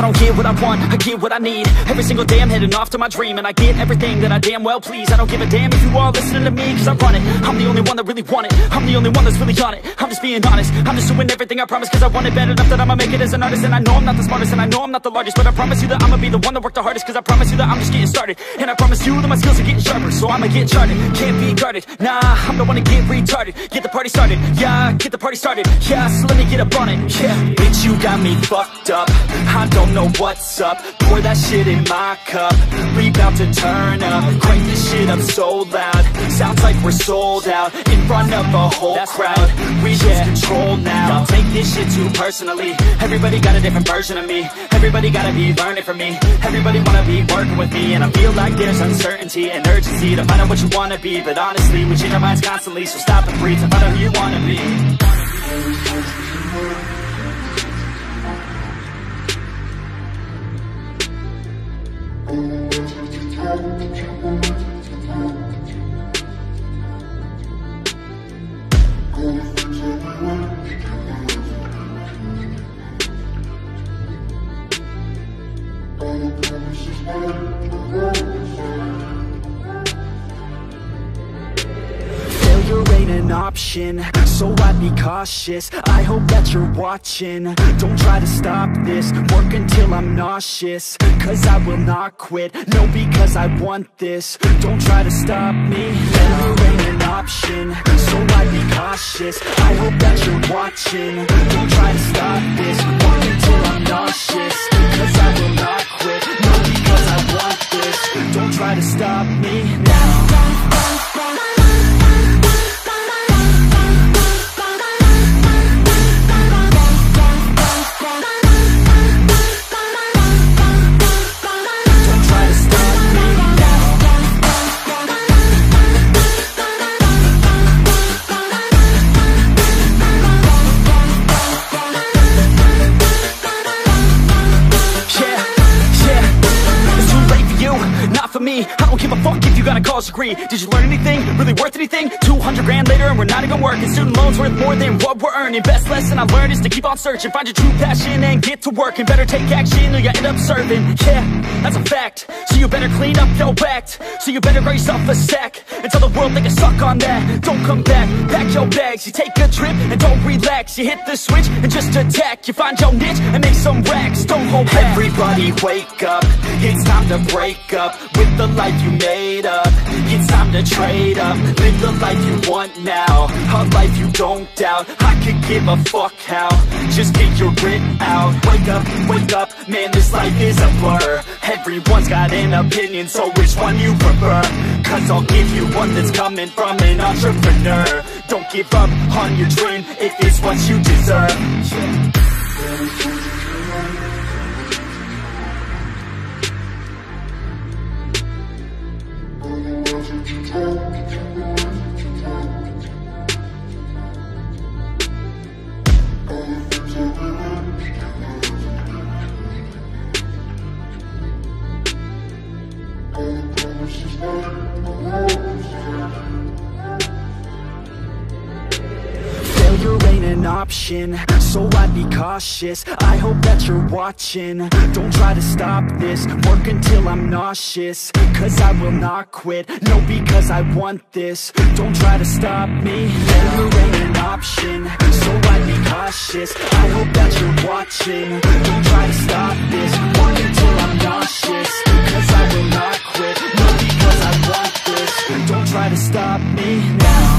don't get what I want, I get what I need. Every single day I'm heading off to my dream, and I get everything that I damn well please. I don't give a damn if you all listening to me, cause I run it. I'm the only one that really want it, I'm the only one that's really on it. I'm just being honest, I'm just doing everything I promise, cause I want it bad enough that I'ma make it as an artist. And I know I'm not the smartest, and I know I'm not the largest, but I promise you that I'ma be the one that worked the hardest. Cause I promise you that I'm just getting started, and I promise you that my skills are getting sharper. So I'ma get charted, can't be guarded. Nah, I'm the one to get retarded. Get the party started, yeah, get the party started. Yeah, so let me get up on it, yeah. Bitch, you got me fucked up, I don't know what's up. Pour that shit in my cup, we bout to turn up. Crank this shit up so loud, sounds like we're sold out. In front of a whole crowd, we lose control now. Don't take this shit too personally, everybody got a different version of me. Everybody gotta be learning from me, everybody wanna be working with me. And I feel like there's uncertainty and urgency to find out what you wanna be. But honestly, we change our minds constantly, so stop and breathe and find out who you wanna be. Failure ain't an option, so I'd be cautious. I hope that you're watching, don't try to stop this. Work until I'm nauseous, cause I will not quit. No, because I want this, don't try to stop me. Failure ain't an option, so I'd be cautious. I hope that you're watching, don't try to stop this. Work until I'm nauseous, cause I will not quit. No, because I want this, don't try to stop me now. I don't give a fuck if you got a college degree. Did you learn anything? Really worth anything? 200 grand later and we're not even working. Student loans worth more than what we're earning. Best lesson I learned is to keep on searching. Find your true passion and get to work. And better take action or you end up serving. Yeah, that's a fact. So you better clean up your act. So you better grow yourself a sack and tell the world they can suck on that. Don't come back, pack your bags. You take a trip and don't relax. You hit the switch and just attack. You find your niche and make some racks. Don't hold back. Everybody wake up, it's time to break up with the life you made up. It's time to trade up, live the life you want now, a life you don't doubt. I could give a fuck how, just get your grit out. Wake up, man, this life is a blur. Everyone's got an opinion, so which one you prefer? Cause I'll give you one that's coming from an entrepreneur. Don't give up on your dream if it's what you deserve. Failure ain't an option, so I'd be cautious. I hope that you're watching, don't try to stop this. Work until I'm nauseous, cause I will not quit. No, because I want this, don't try to stop me. Failure ain't an option, so I'd be cautious. I hope that you're watching, don't try to stop this. Work until I'm nauseous, cause I will not quit. No, because I want this, don't try to stop me now.